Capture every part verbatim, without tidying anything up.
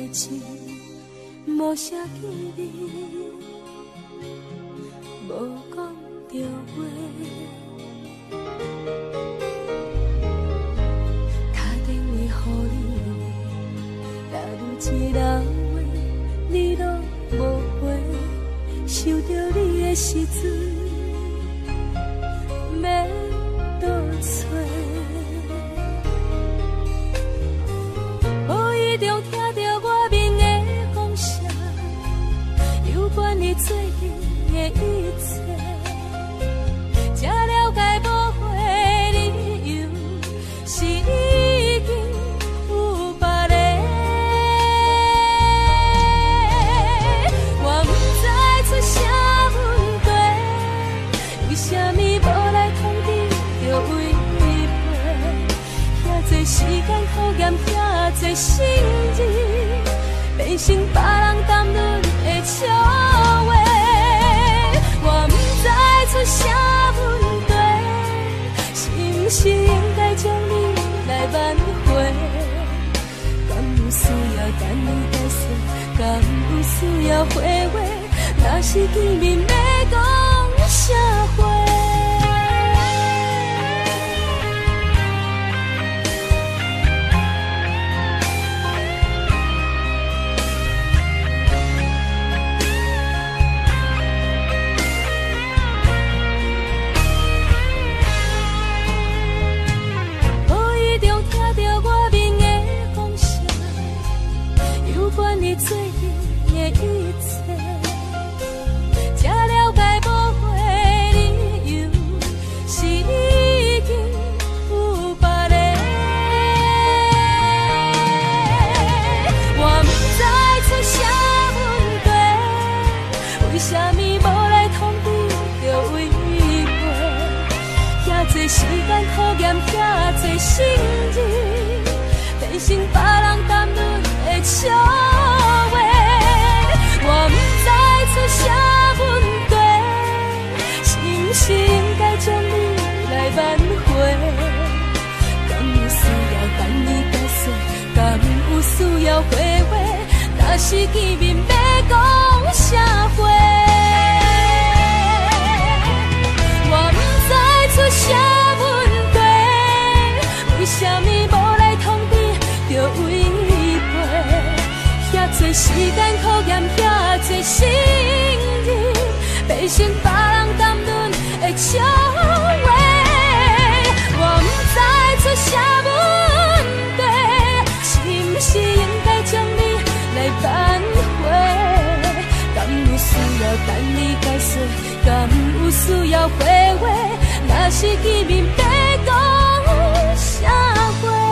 的情，无啥记忆，无讲着话。打电话予你，也愈一人话，你拢无回，想着你的时阵，要倒找。无意中听到我面的风声，有关你最近的一切，才了解无悔理由是已经有别人。我不知出啥问题，为什么无来通知就违背？遐多时间考验，遐多心意，变成别人谈论的笑话。我不知出啥问题，是不是应该将你来挽回？敢有需要等你解释？敢有需要回话？若是见面要讲啥话？你最近的一切，才了解无悔理由是已经有别人。我不知出啥问题，为什么无来通知就违背？遐多时间考验，遐多心意，变成别人谈论的笑话。我不知出啥问题，是不是应该将你来挽回？敢有需要等你解释？敢有需要回话？若是见面要讲啥话？我不知出啥问题，为什么无来通知就违背？遐多时间考验，遐多心意，变成别人谈论的笑话。我不知出啥问题，是不是应该将你来挽回？敢有需要等你解释？敢有需要回话？若是见面要讲啥话？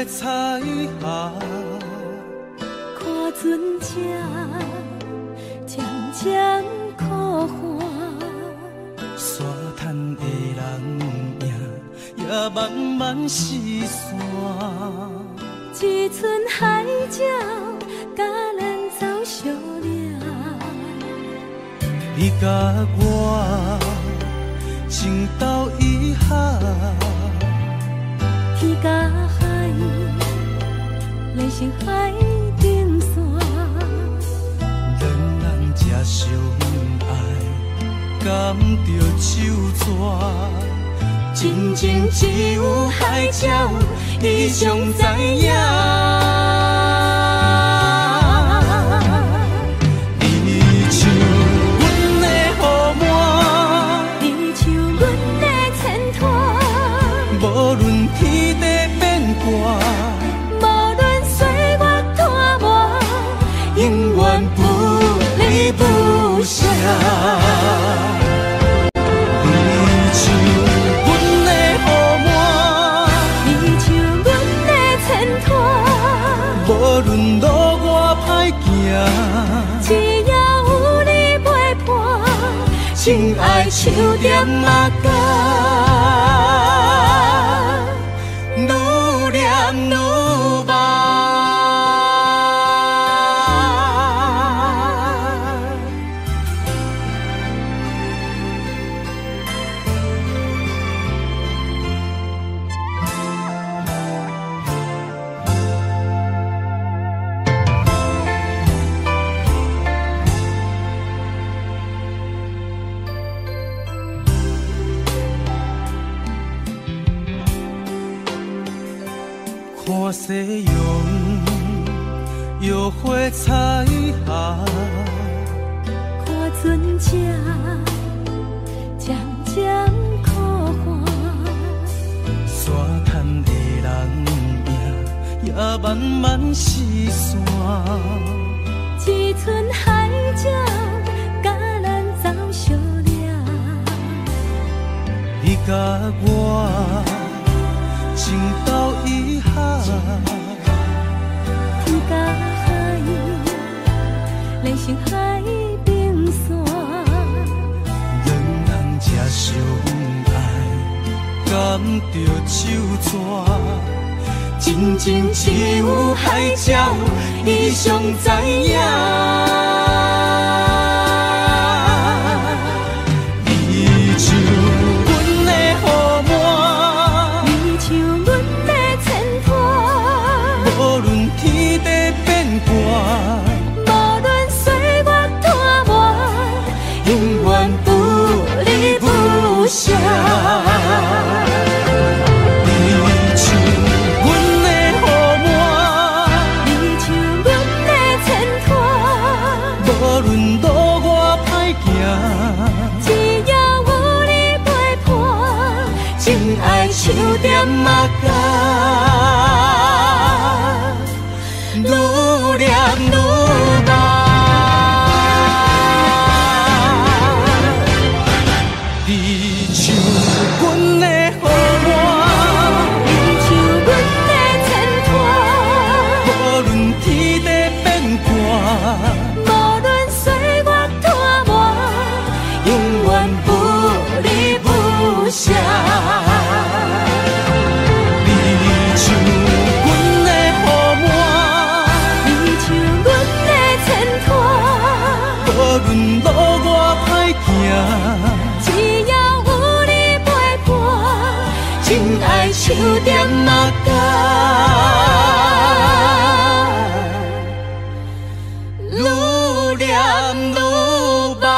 彩霞， 看船只渐渐苦寒， 沙滩的人影也慢慢失散。 一村海鸟甲咱走相掠， 你甲我情投意合， 天甲海连成海顶线， 两人才相爱，感着手纸。真情只有海鸟，伊上知影。你像阮的雨满， 你像阮的牵拖， 无论天地变卦， 无论岁月拖磨， 永远不离不舍。无论路外歹行， 只要有你陪伴， 情爱像点仔角，愈念愈梦。看夕阳摇花彩霞， 看船只渐渐苦寒， 沙滩的人影也慢慢失散。 一村海鸟甲咱走相掠， 你甲我情投意合， 天甲海连成海顶线， 两人才相爱，感着手纸。真情只有海鸟，伊上知影。你像阮的雨满， 你像阮的牵拖， 无论天地变卦， 无论岁月拖磨， 永远不离不舍。你像阮的雨满， 你像阮的牵拖， 无论路外歹行， 只要有你陪伴， 情爱像点仔角，愈念愈梦。你像阮的雨满， 你像阮的牵拖， 无论天地变卦， 无论岁月拖磨， 永远不离不舍。你像阮的雨满， 你像阮的牵拖， 无论路外歹行， 只要有你陪伴， 情爱像点仔角，愈念愈梦。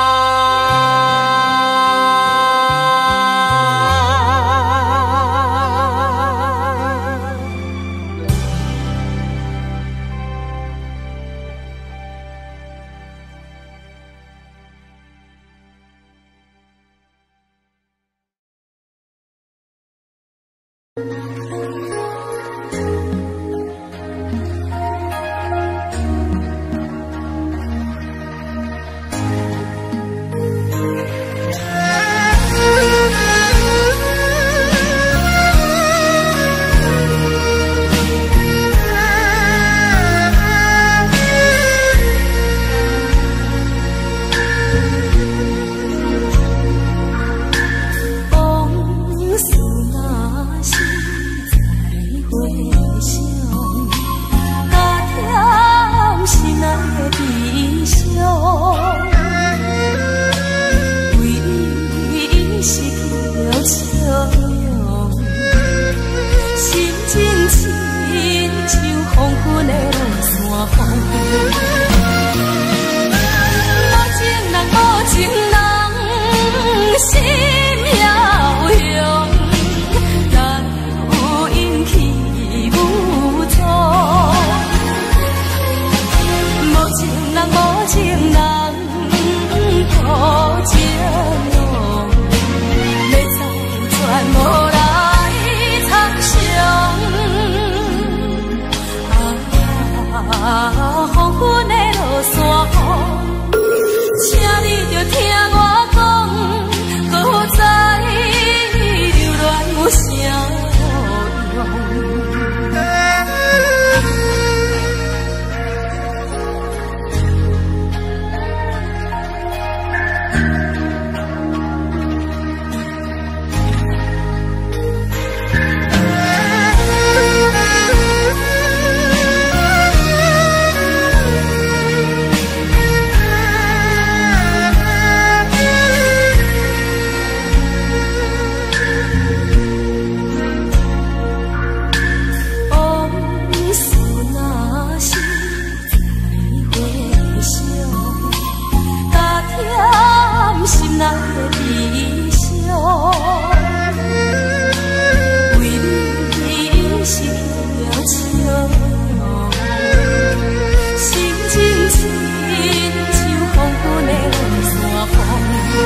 失去了笑容，心情亲像风雨的山峰。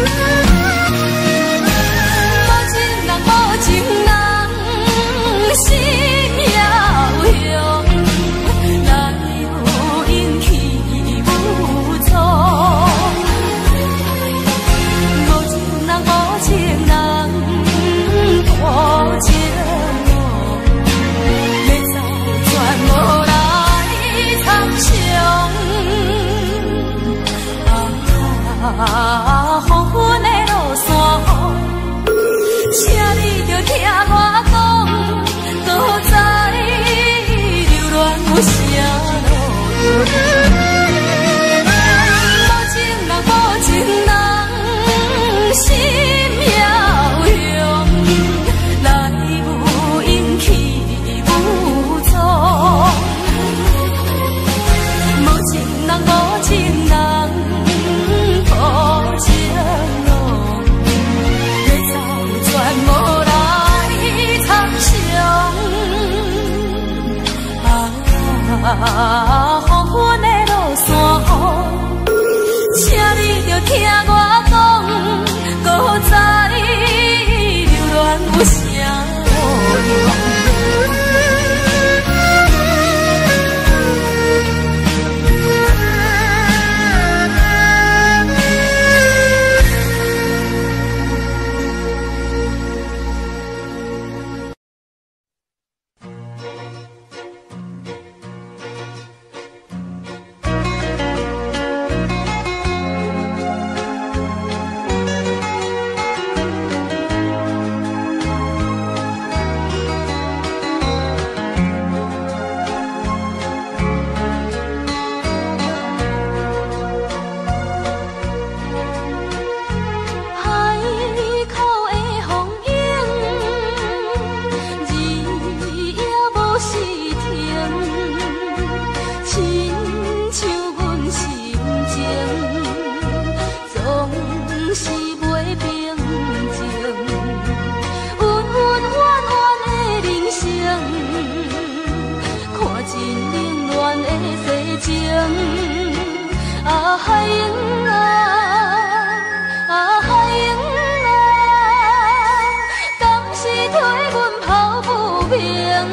无情人，无情人，心遥远，来有阴气无踪。无情人，无情人，多情。啊，黄昏的落山风，请你着听我讲，搁再流恋有啥路用？无情人，无情人，心遥远，来有阴气无踪。无情人，无情人。啊，黄昏的落山风，请你着听我讲，搁再流恋有啥路用？啊海英啊，啊海英啊，敢是替阮抱不平，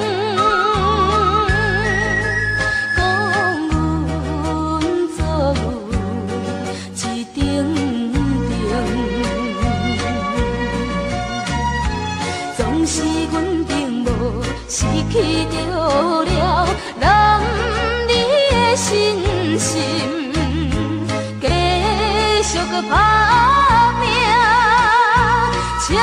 讲阮做一定定，总是阮并无失去着了男儿的心心。继续搁打拼，敲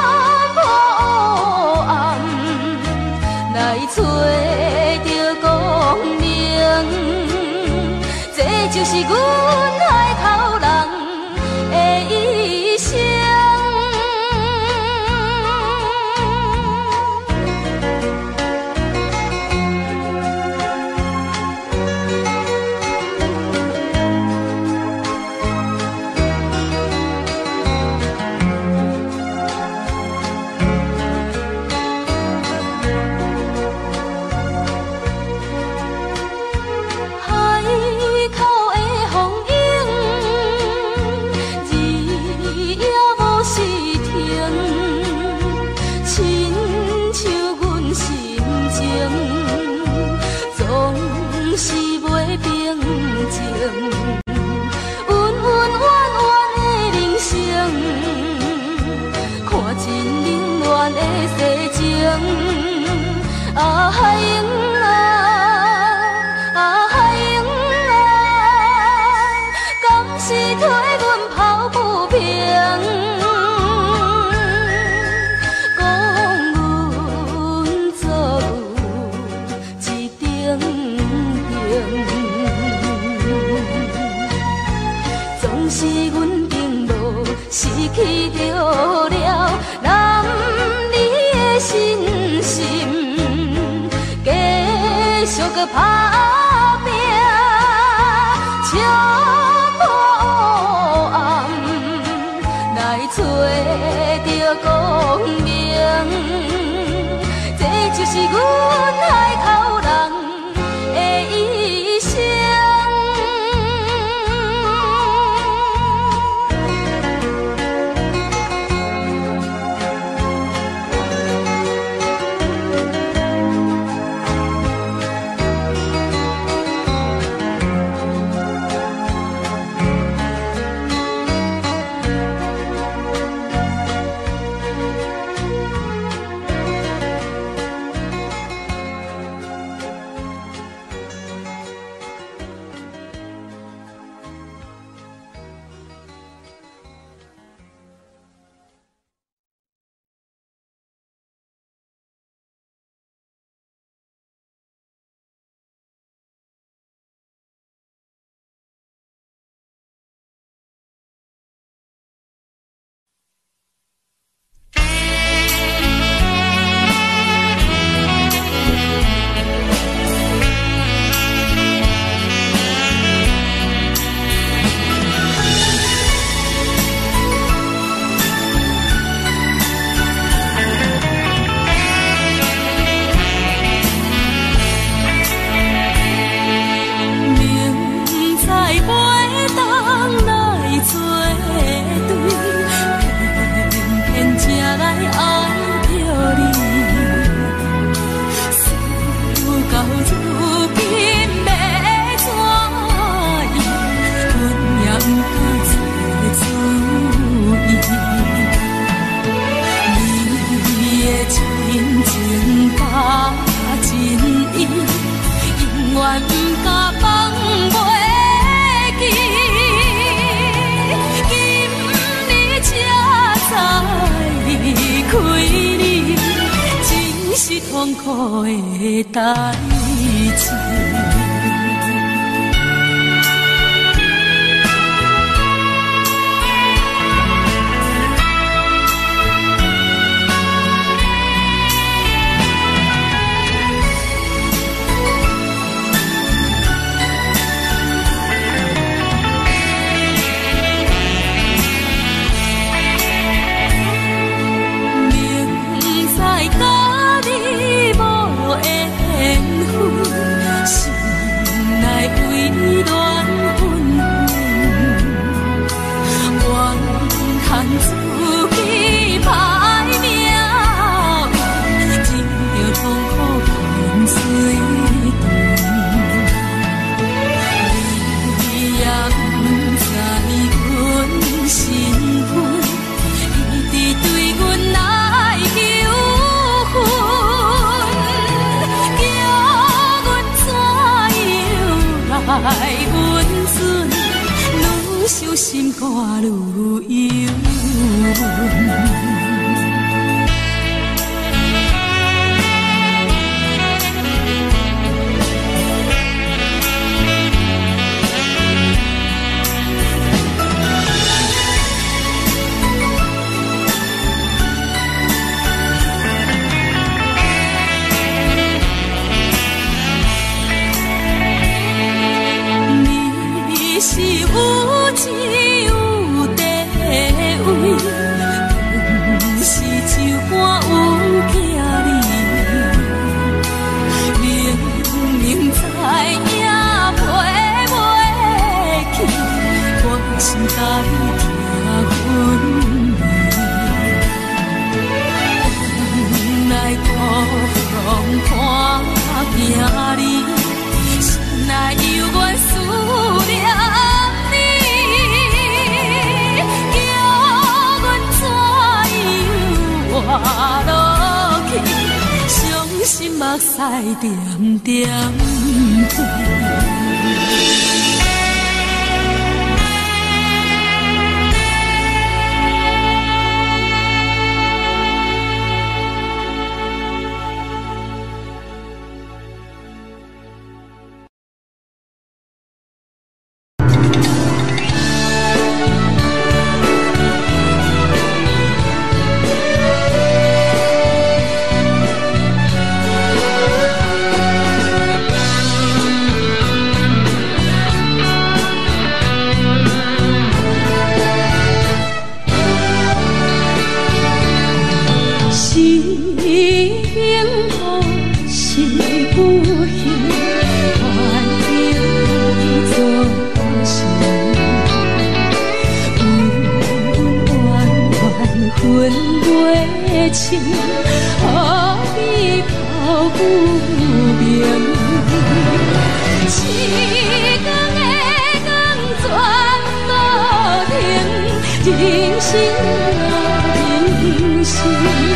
破暗来找着光明，这就是阮海口人的一生。啊海英啊，啊海英啊，敢是替阮抱不平，讲阮做一定定，总是阮并无失去着了男儿的心心。继续搁打拼，敲破暗来找着光明，这就是阮。 的代志。心肝愈忧闷。你是有只有地位，不是酒馆有行李，明明知影陪袂去，我心甲你听分离，来孤风看行你，心内犹原思念。活落去，伤心目屎点点滴。情，何必抛浮名？一天的光全无停，人生啊人生，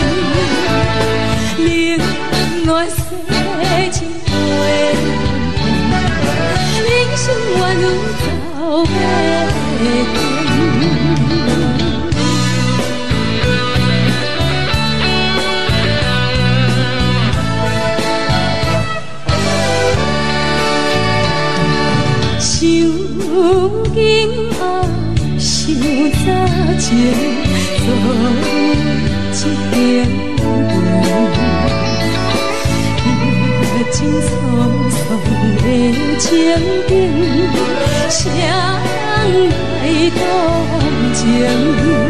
另外世情回，人生原有走袂停。想今爱，想早前，做一点梦。热情匆匆的情景，谁人来同情？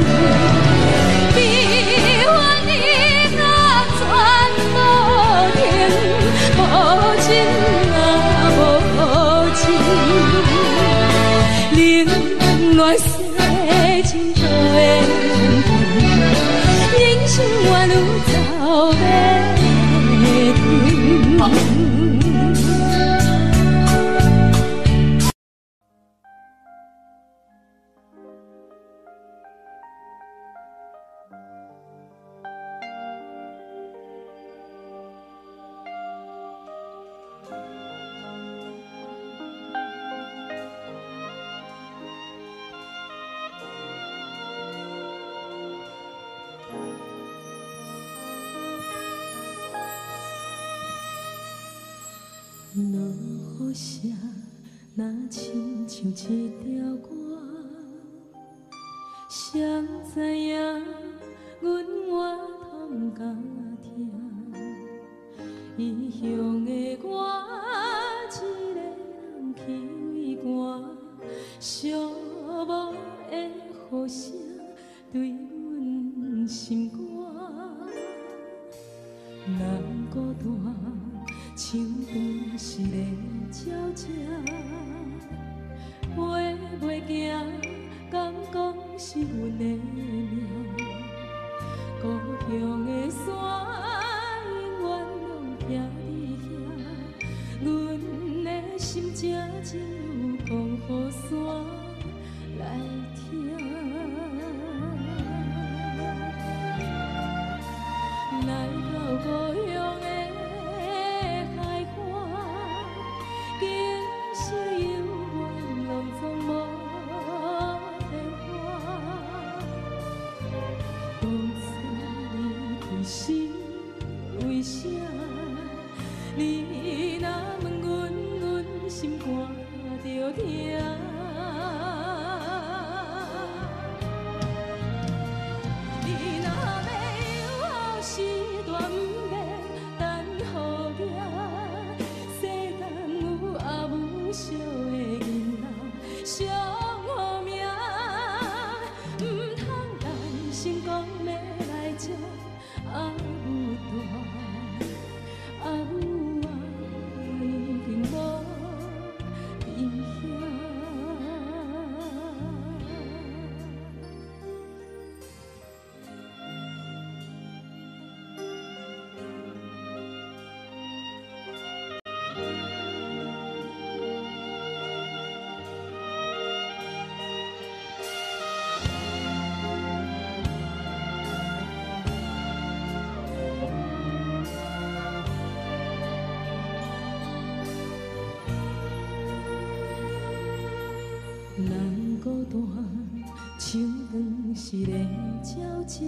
悲欢离合全无停，无情啊无情。另外世情多的人生原有走袂停。 落雨声，若亲像一条歌，谁知影阮我通毋敢听，异乡的我一个人去为寒，寂寞的雨声对阮心肝，人孤单。像长时个鸟只，飞袂行，敢讲是阮的命？故乡的山，永远拢徛伫遐，阮的心正只有讲予山来听。来到故乡的。是为啥？你若问阮，阮心肝着疼。你若要有后时段，毋免等雨行。世间有阿母惜的囡仔，惜好命，毋通担心讲要来接。阿母大，阿母啊，已经无伫遐。人孤单，像长时个鸟只，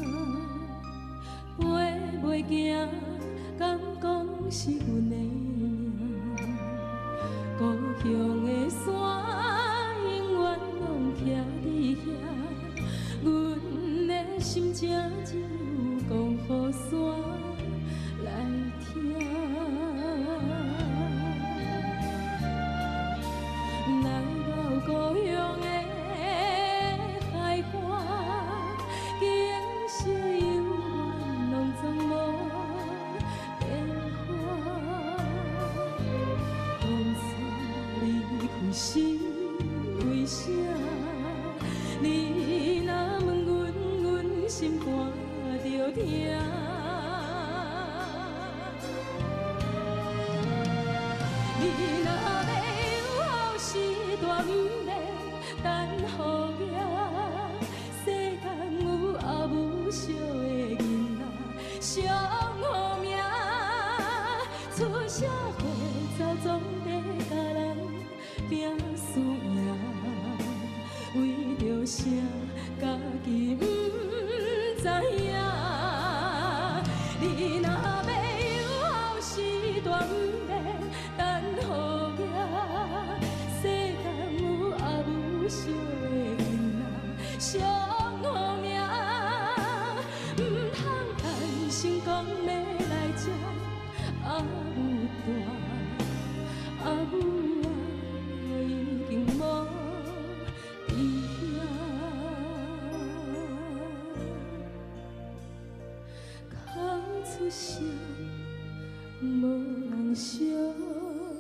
飞袂行，敢讲是阮的命？故乡的山，永远拢徛伫遐，阮的心正只有讲予山来听。故乡的海岸，景色永远拢总无变化。当初离开是为啥？你若问阮，阮心肝着疼。你若断袂等雨行，世间有阿母惜的囡仔，惜好命。出社会走总得甲人拼输赢，为着啥家己毋知影？你若要有后时断袂等雨行。惜的囡仔，惜好命，毋通担心讲要来接阿母大，阿母啊，已经无伫遐，哭出声，无人惜。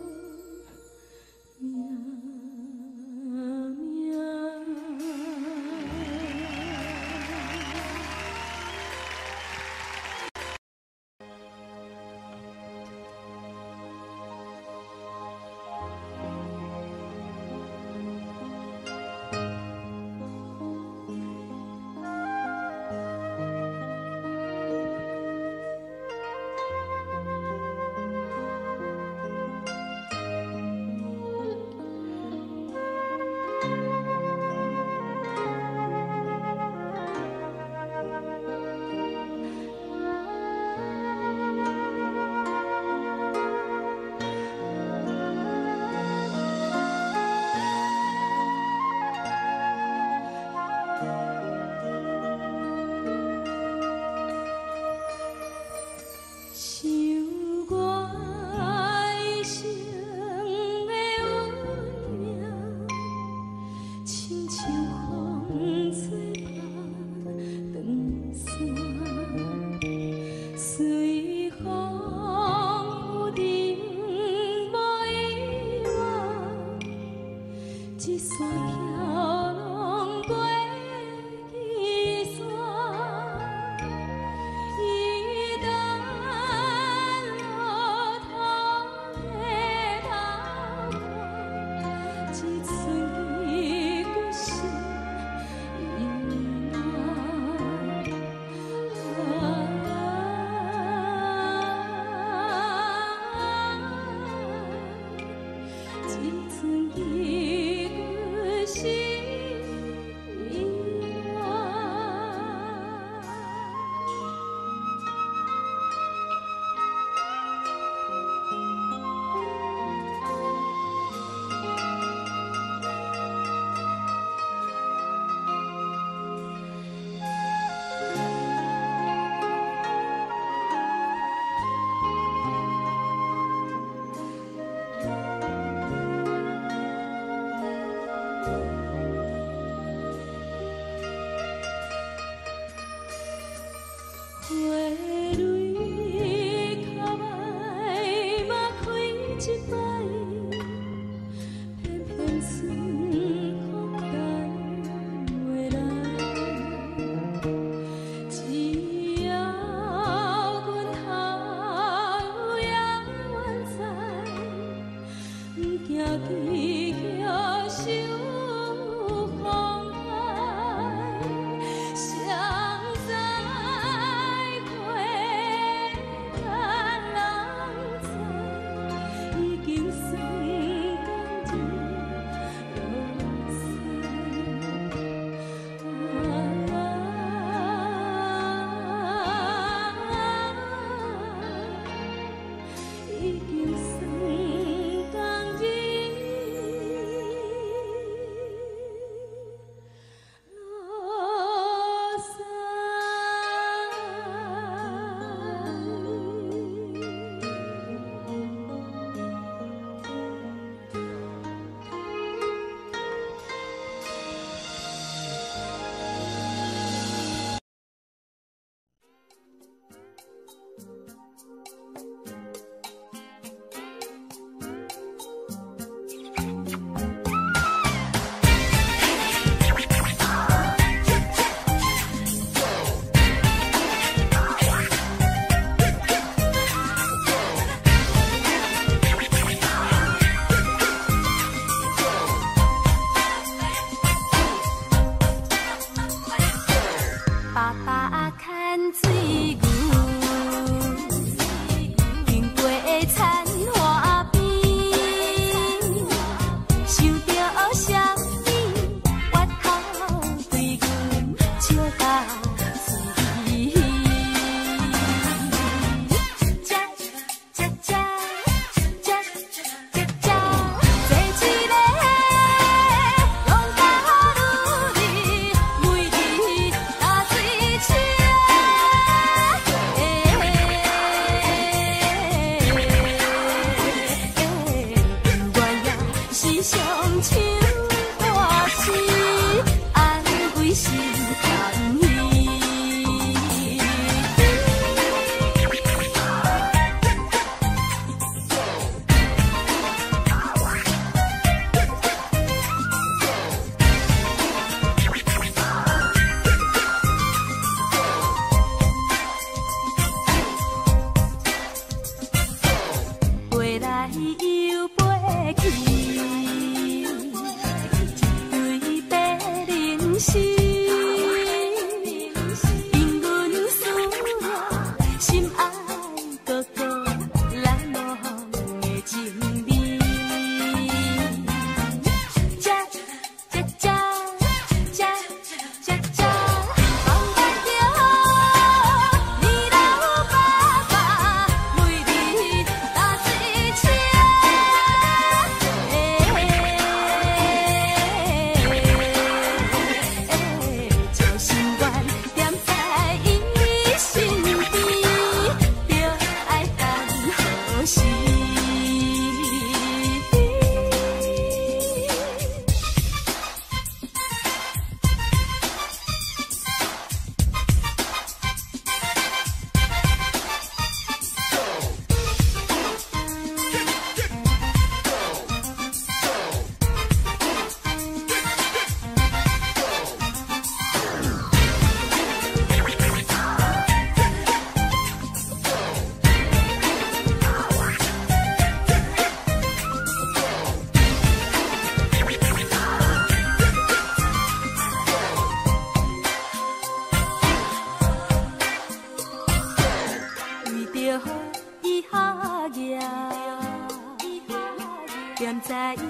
在伊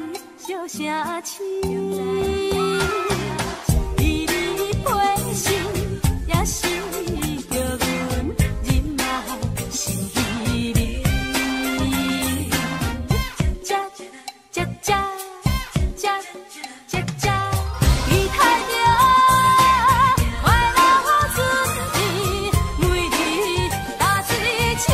笑声痴。依你陪心，也是叫阮忍耐心稀微。这这这这这这，期待着快乐春天，每日打水车。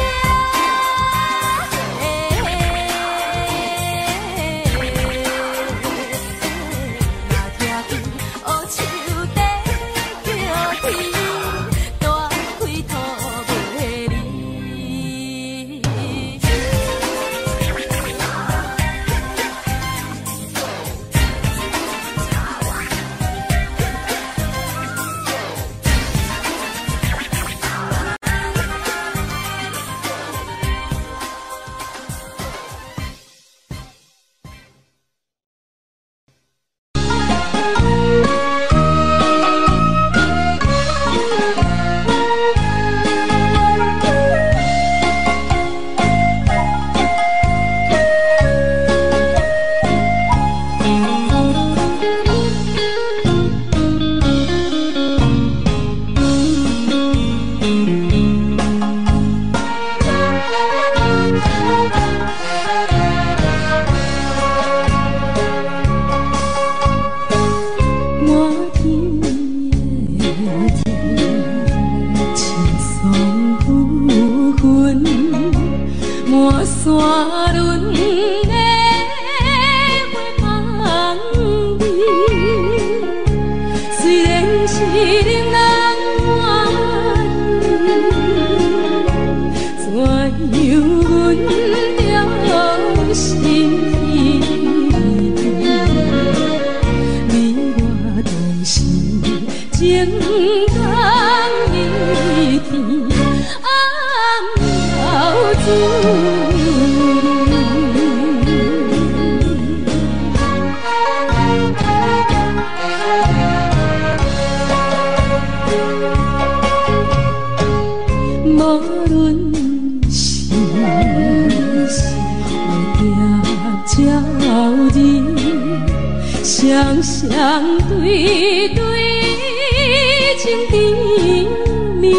双双对对情甜蜜，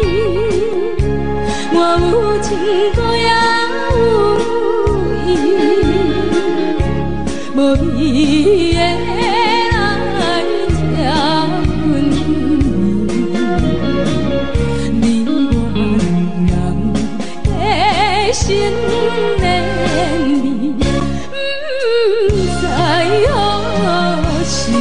我有情歌也有意，无味的来吃分离，你我两人的心连理，不知何时。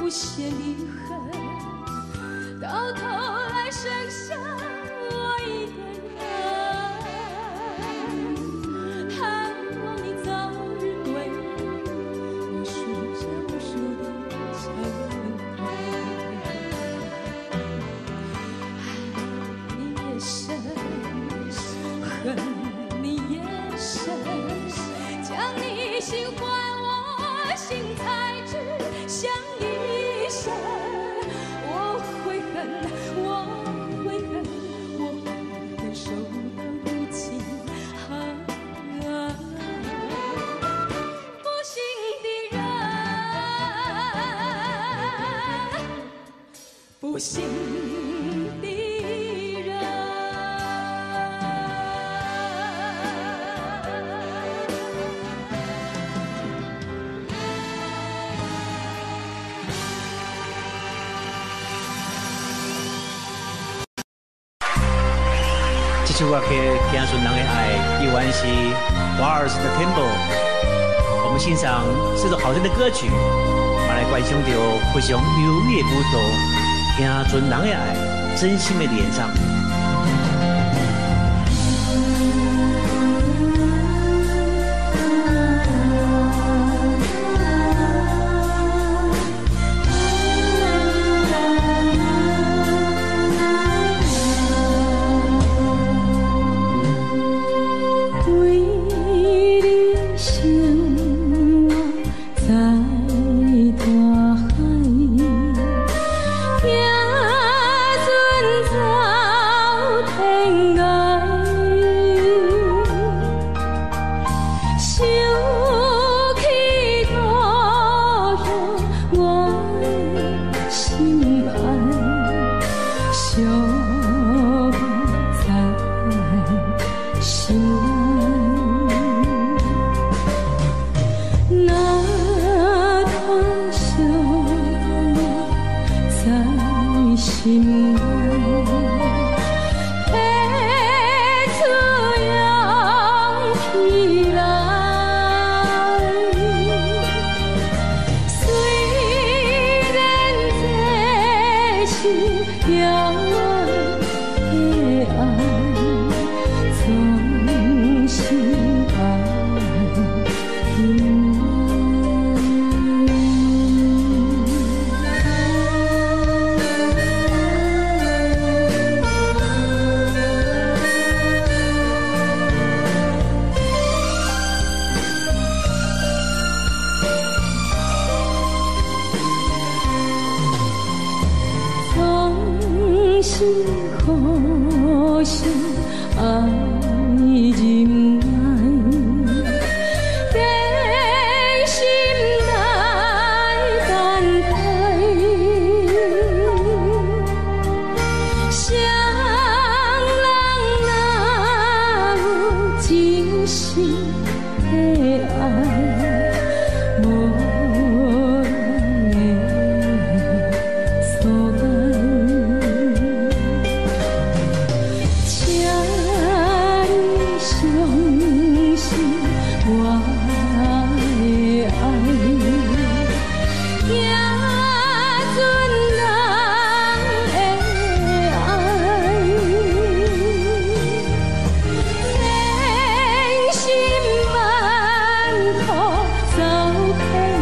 限遗憾，到头来剩下我一个人。盼望你早日归我数着无数的成灰。爱你也深，恨你也深，将你心换我心才知相依深。我悔恨，我悔恨，我悔恨守到如今。啊啊不幸的人，不幸的人。 这首歌曲《行顺人的爱》，依然是华尔斯的 Tempo。我们欣赏这首好听的歌曲，我们来观赏到非常优美的舞蹈，行顺人的爱，真心的演唱。 千辛万苦走遍。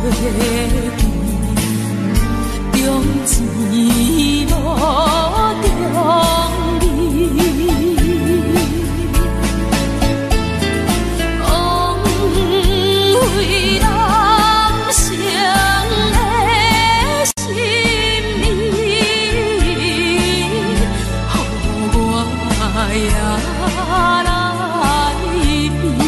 中钱无中义，枉费人生的心意，予我也来比。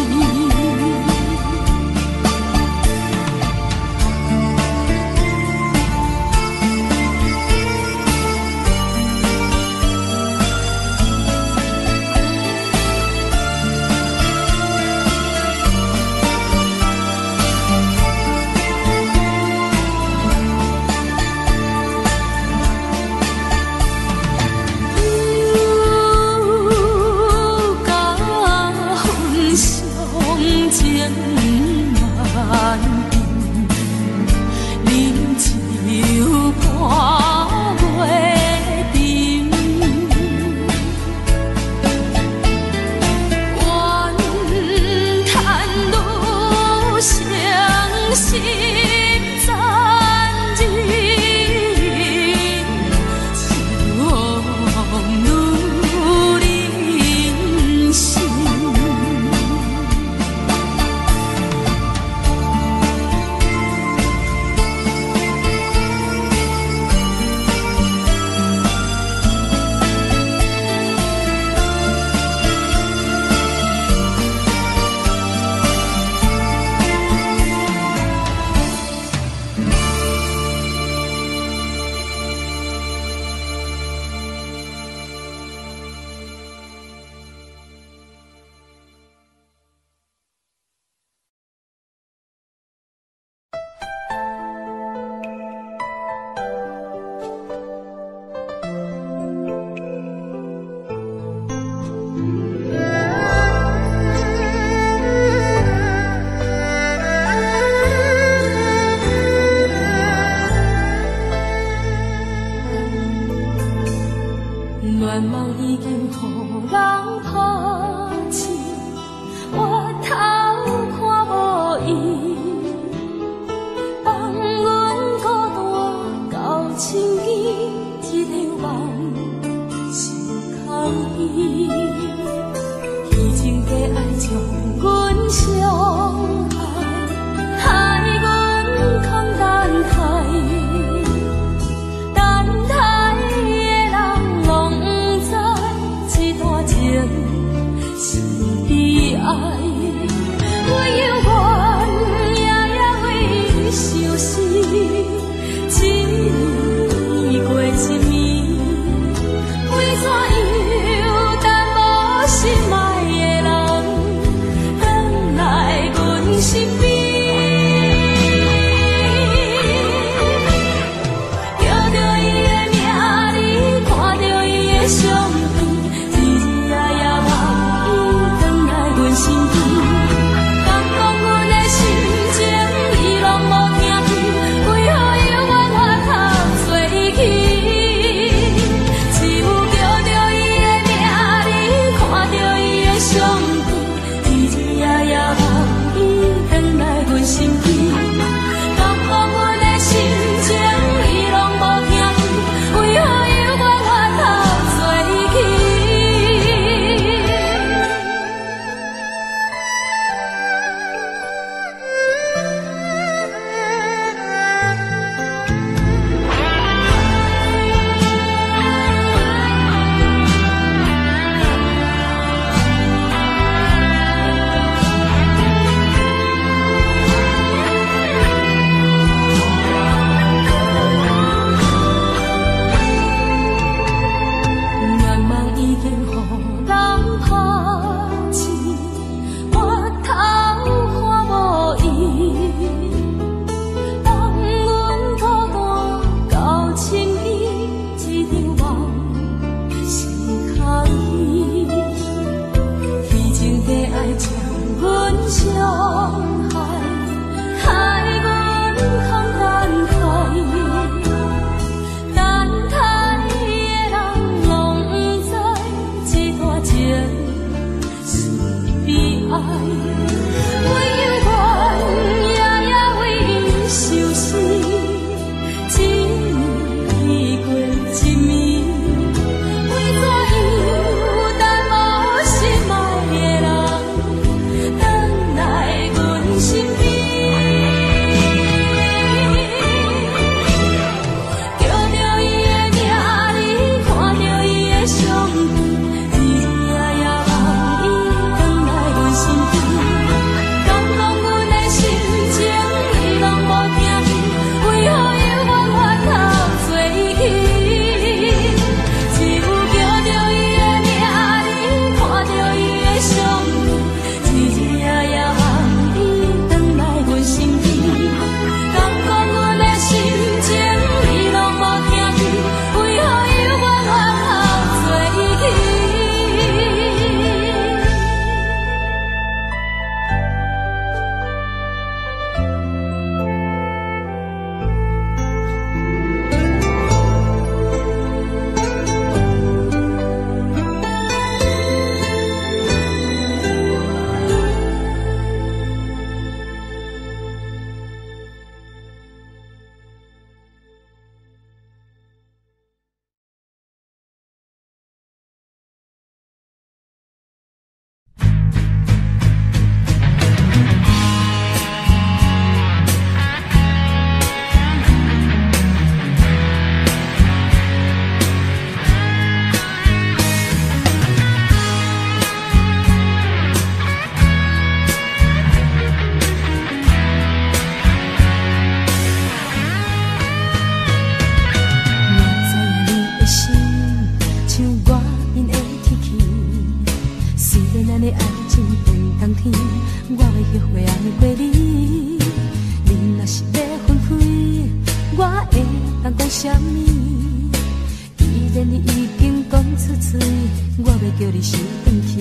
当讲啥物？既然你已经讲出嘴，我要叫你收回去。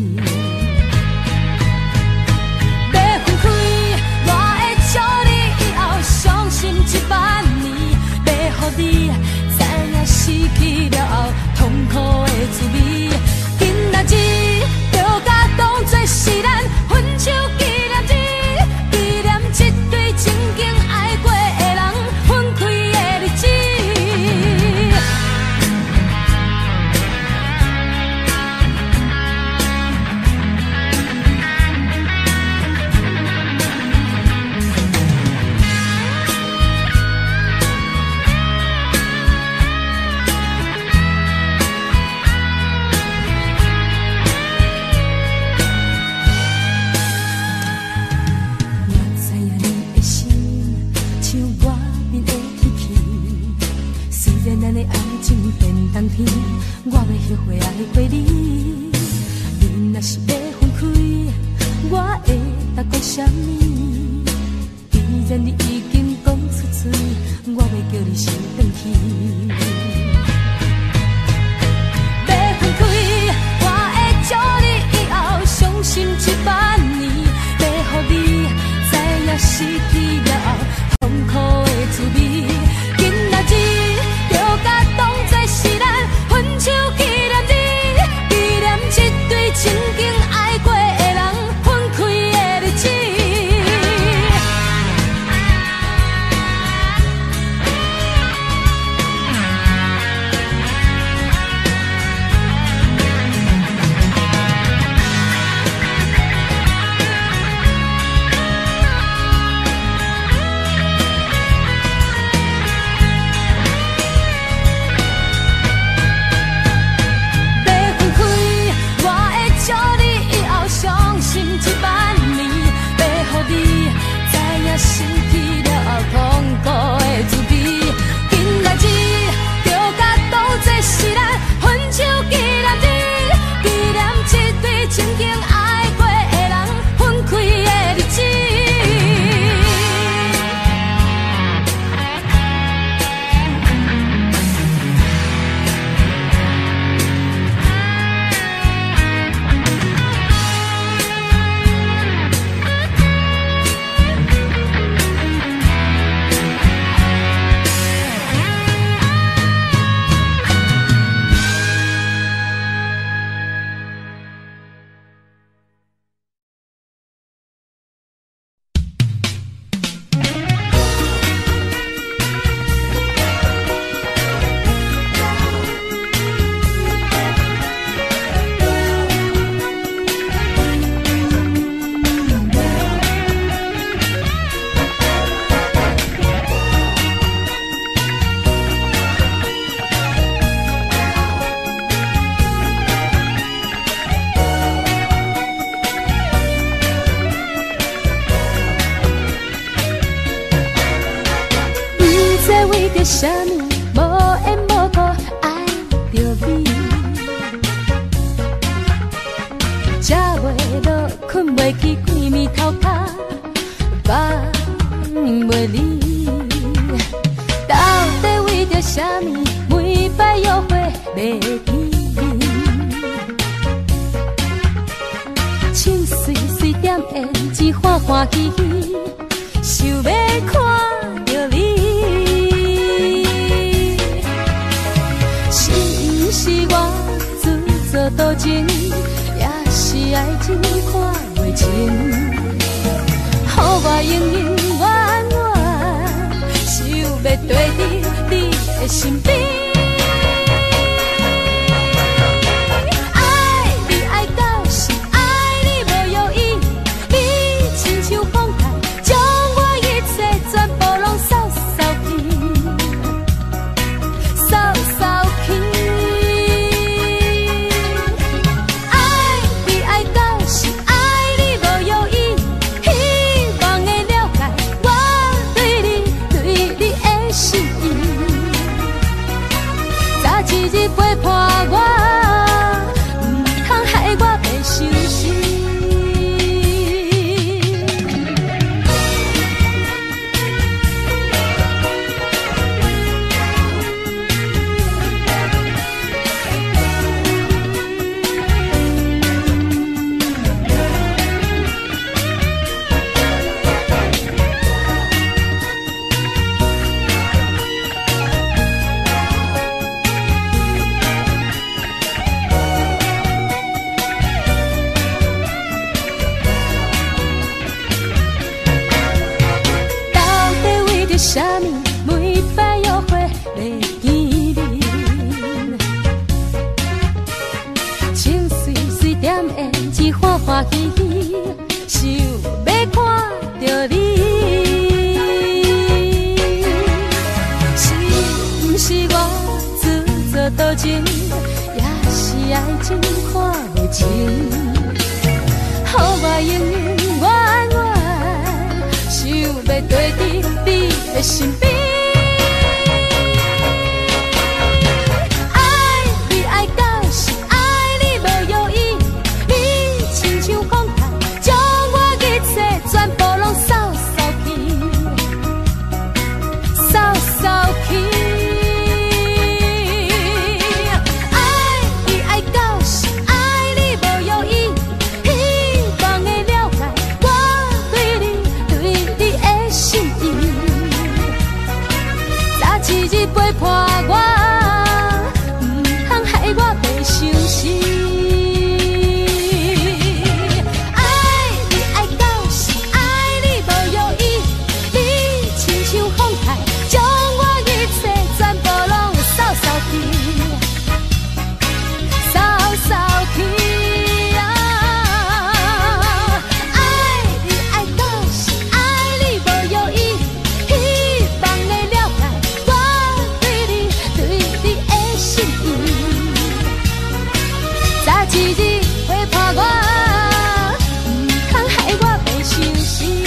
要分开，我会祝你以后伤心一万年。要予你知影失去了后痛苦的滋味。今仔日就甲当作是咱分手纪念日，纪念这对曾经爱过的人分开的日子。我要后悔爱过你，你若是要分开，我会当讲啥物？既然你已经讲出嘴，我要叫你收回去。要分开，我会祝你以后伤心一万年。要予你知影失去了后痛苦的滋味。今仔日就甲当作是咱分手纪念日，纪念这对曾经爱过的人分开的日子。失去了后痛苦的滋味，今仔日就甲当作是咱分手纪念日，纪念这对曾经爱过的人分开的日子。为着啥物无缘无故爱着你，食袂落，困袂起，规暝头壳望袂离。到底为着啥物，每摆约会袂见？唱碎碎点胭脂，欢欢喜喜，想要看着你。是我自作多情，也是爱情看袂清。予我永永远远，想要跟伫你的身边。爱你爱到是爱你无犹豫，你亲像风台，将我一切全部拢扫扫去，扫扫去。 为什么每摆约会袂见面？情碎碎点的只欢欢喜喜，想要看着你。是毋是我自作多情，也是爱情看袂清？予我永远远远，想要跟伫你的身边。爱你爱到是爱你无犹豫，你亲像风台，将我一切全部拢扫扫去，扫扫去。爱你爱到是爱你无犹豫，希望会了解我对你对你的心意。早一日陪伴我，唔通害我袂伤心。爱你爱到是爱你无犹豫，你亲像风台，将我一切全部拢扫扫去，扫扫去啊！爱你爱到是爱你无犹豫，希望会了解我对你对你的心意。早一日陪伴我，唔通害我袂伤心。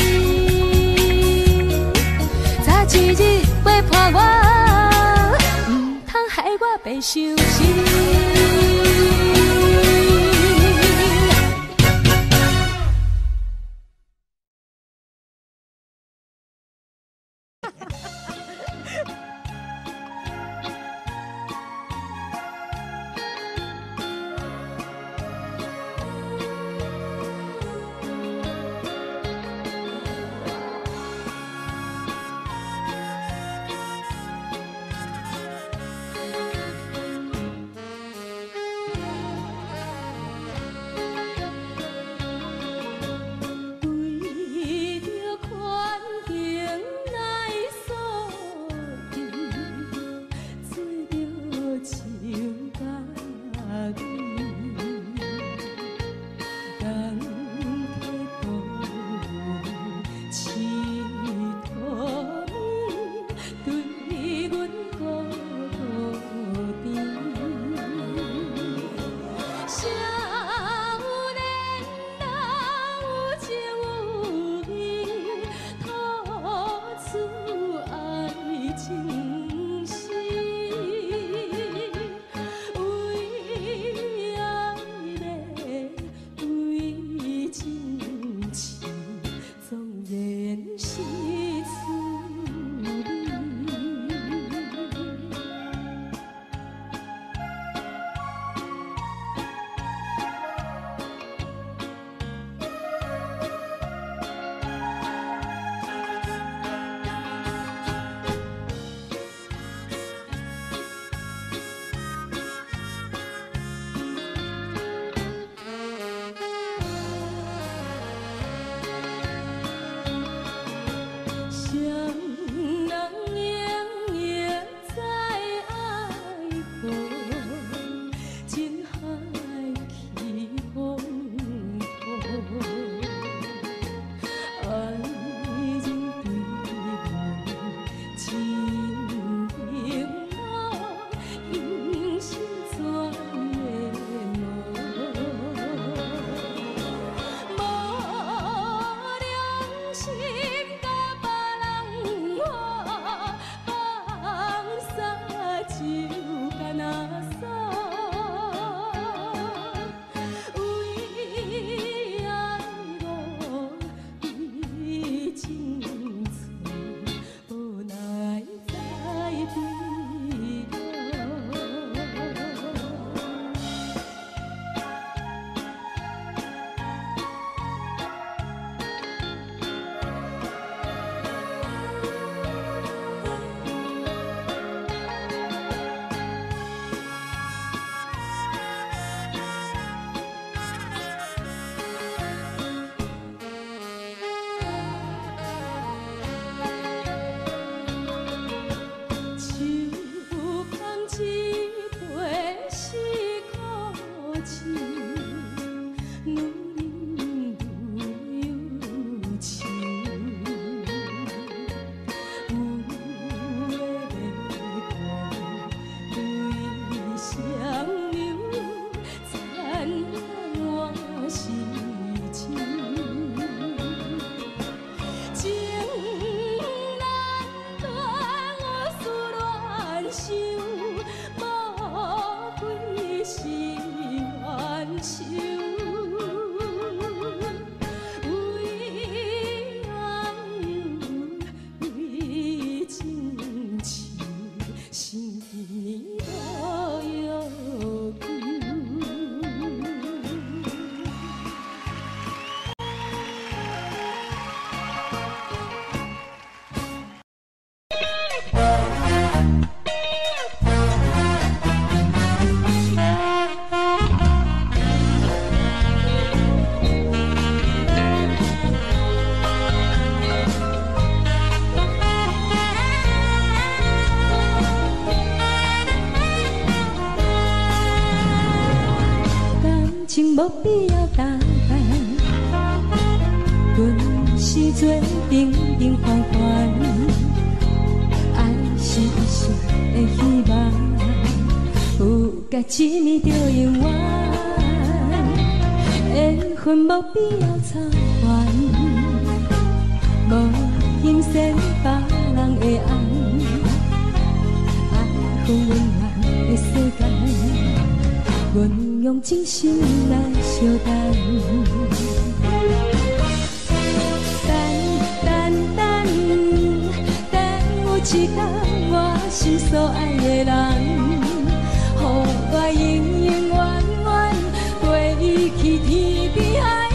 早一日陪伴我，唔通害我袂伤心。 无必要等待，阮是做平平凡凡，爱是一时的希望，有甲一年就永远，缘分无必要偿还，无形成别人的爱，爱恨温暖的世界。阮用真心来相等，等等等，等有一天我心所爱的人，予我永永远远过去天边海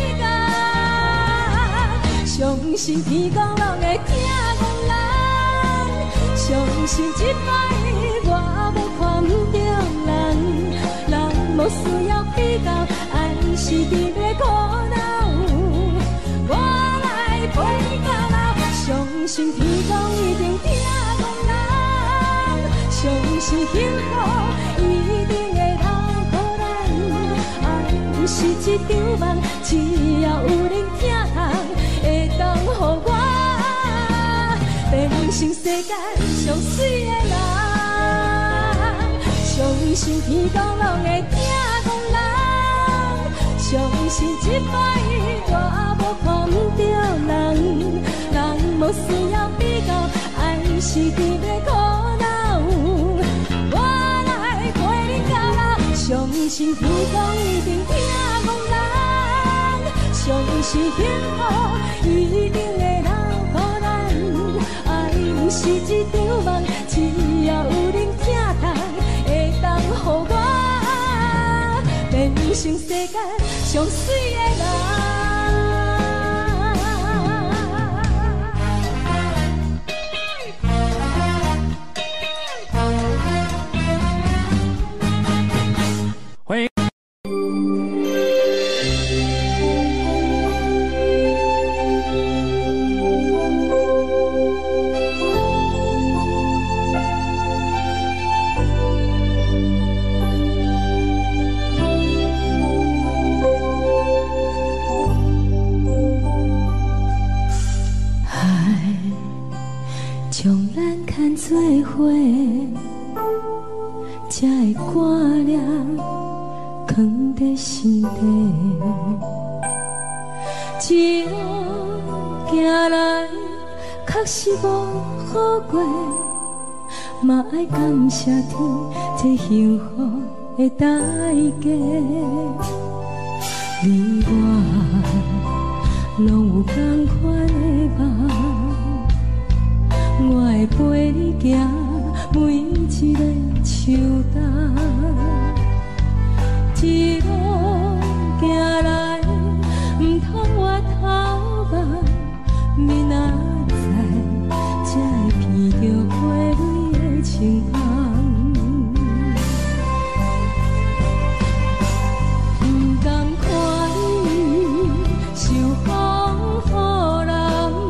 角。相信天公拢会听讲人，相信一摆我无看不着人。无需要比较，爱是伫咧苦恼，我来陪你到老。相信天公一定听讲人，相信幸福一定会留予咱。爱不是一场梦，只要有人听会当予我变成世间上水的人。相信天公拢会听讲人，相信一摆我无看不着人，人无需要比较，爱是伫咧苦恼，我来陪你到老。相信天公一定听讲人，相信幸福一定会留予咱。爱不是一场梦，只要有人听懂。当予我变成世间上水的人。 欢迎。 做伙，才会挂念，藏在心底。一路行来，确实无好过，嘛爱感谢天，这幸福的代价。你我拢有同款的梦。我会陪你行每一个树洞，一路行来，唔通我头目，明仔载才会闻到花蕊的清香。唔甘看你受风雨人。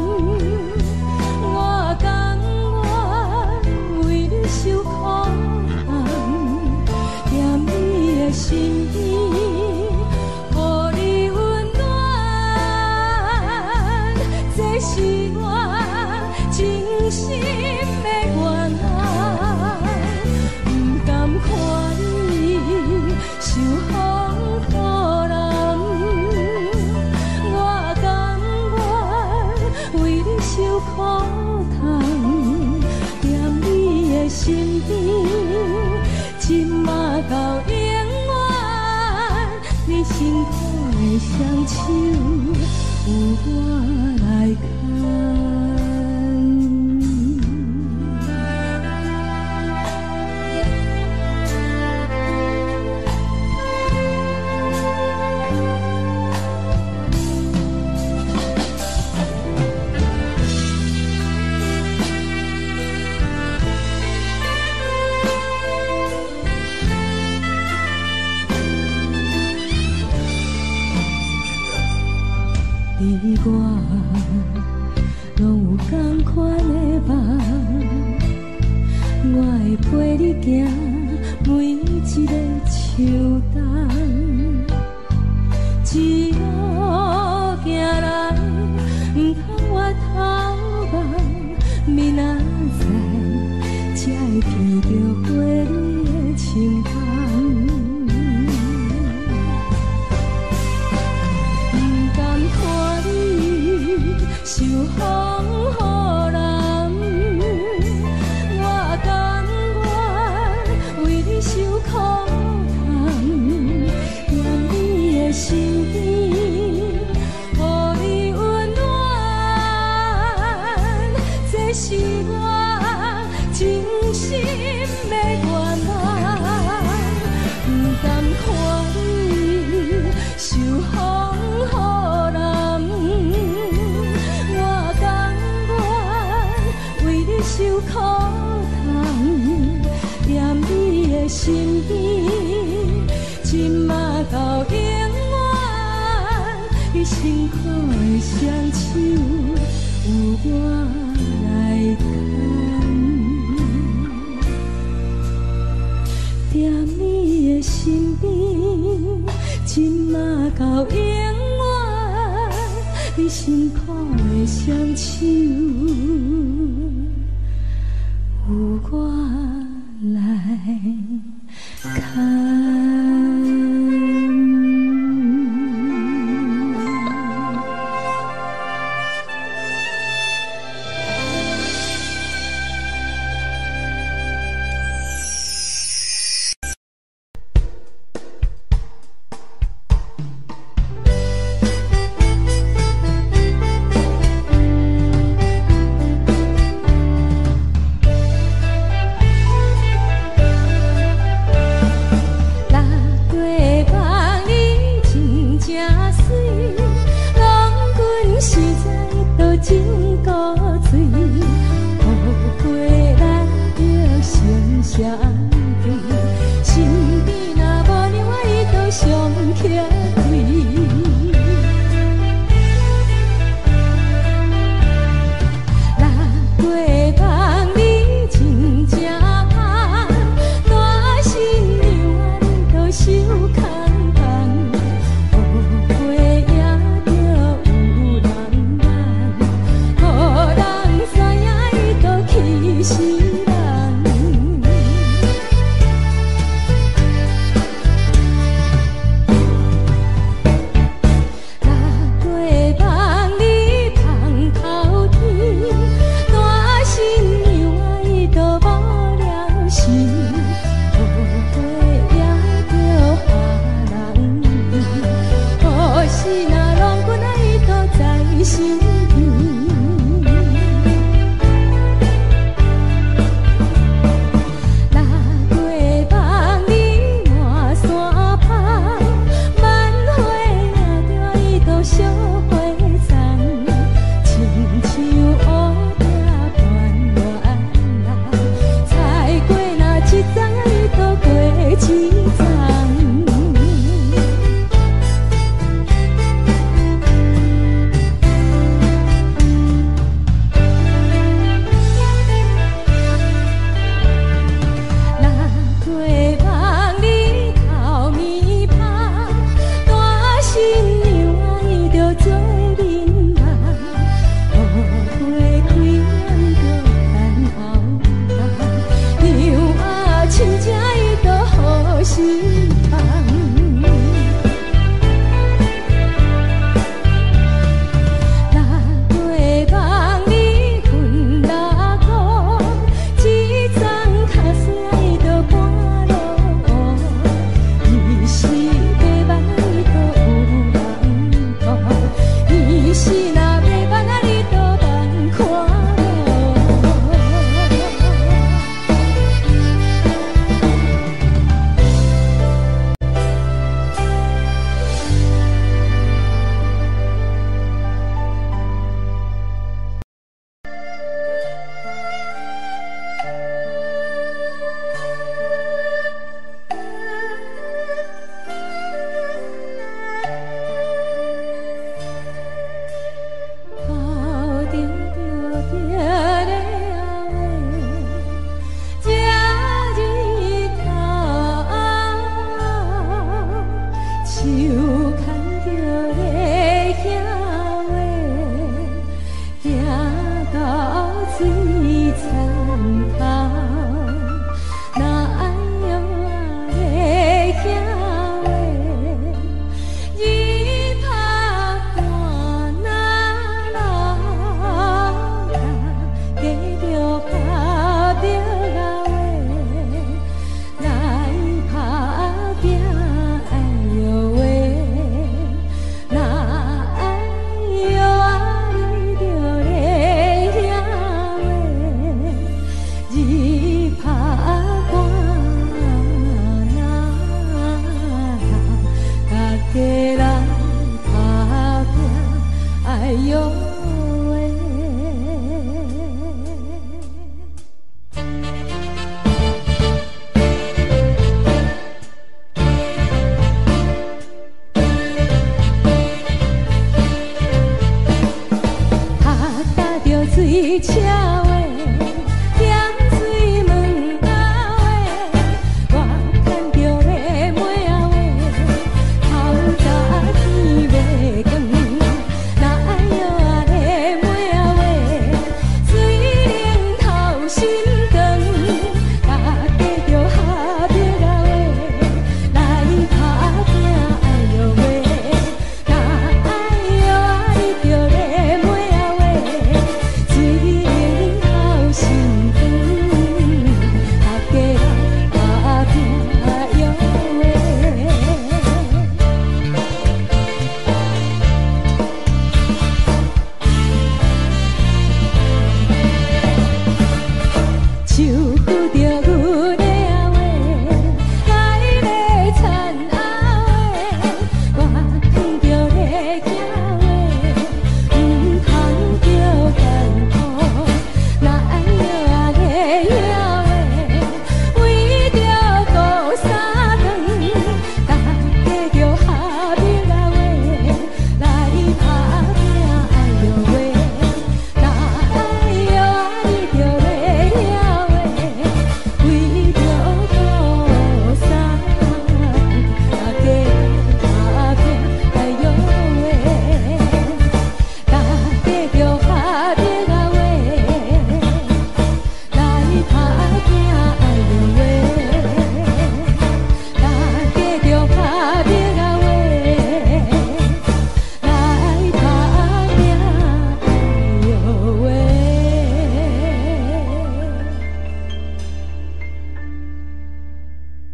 心边，予你温暖，这是我真心的愿望。不甘看你受风雨人，我甘愿为你受苦痛，踮你的身边，今嘛到。你幸福的双手，有我来牵。你我拢有同款的梦，我会陪你行每一个树洞， 一路行来，不通我头望，明仔载才会闻到花蕊的清香。不甘看你受风雨淋，我甘愿为你受苦痛，踮你的身边，予你温暖，这是我真心的愿望。不甘看你受风雨淋，我甘愿为你受苦痛，踮你的身边，今嘛到永远，你辛苦的双手有我来牵，踮你的身边，今嘛到永远，你辛苦的双手有我来牵。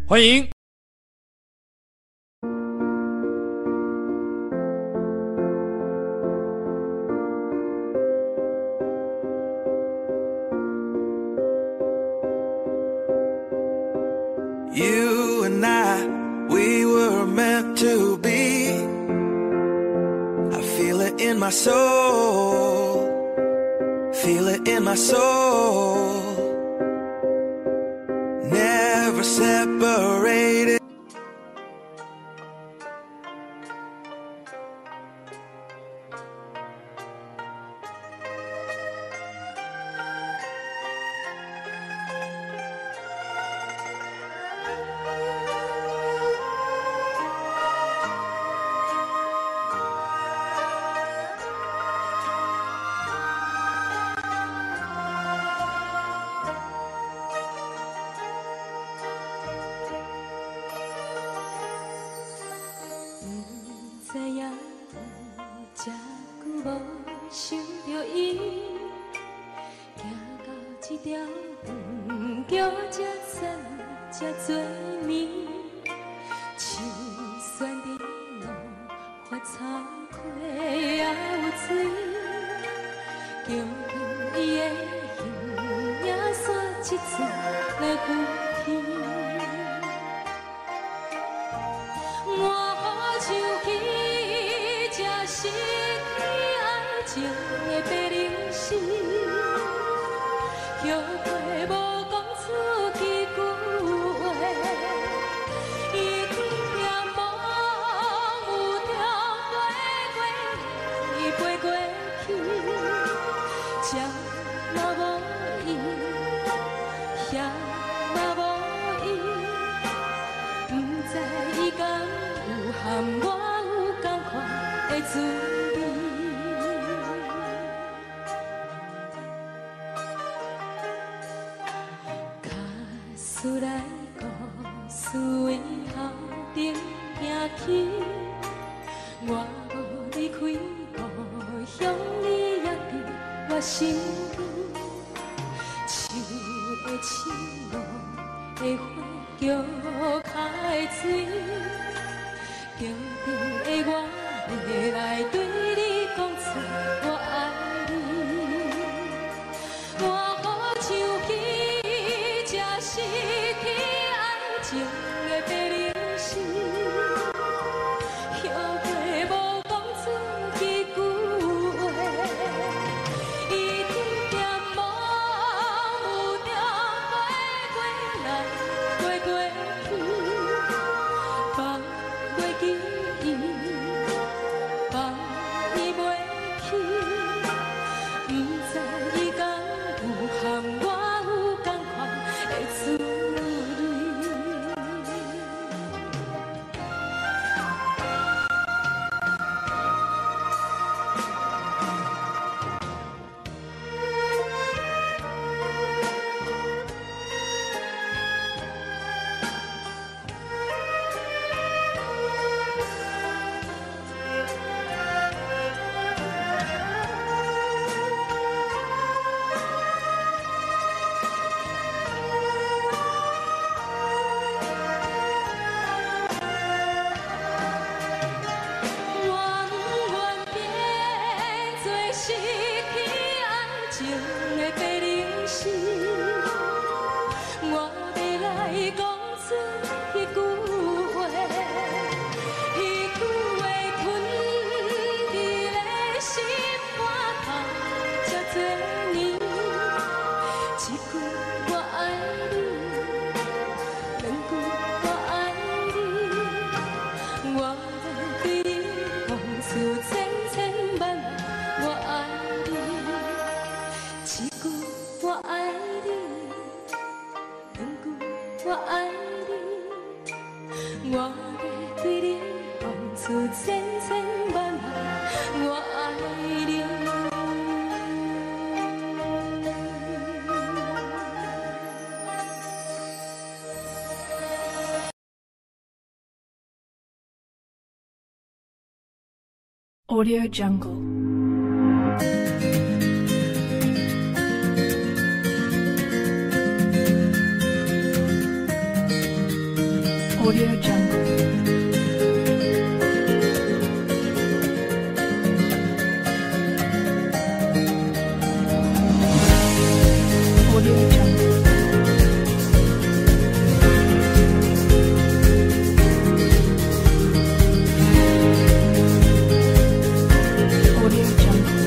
欢迎。 You and I, we were meant to be. I feel it in my soul, feel it in my soul. Never separated. Audio Jungle. Audio Jungle. Audio Jungle. Audio Jungle.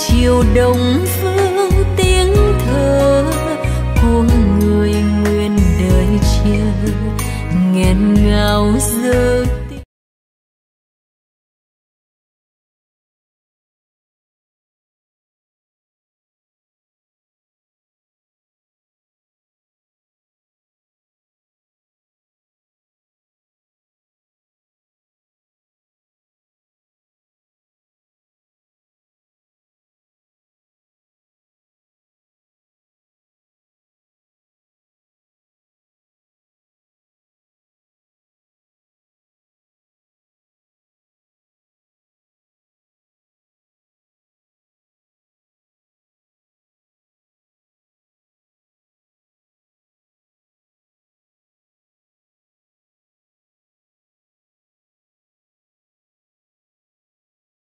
秋冬风。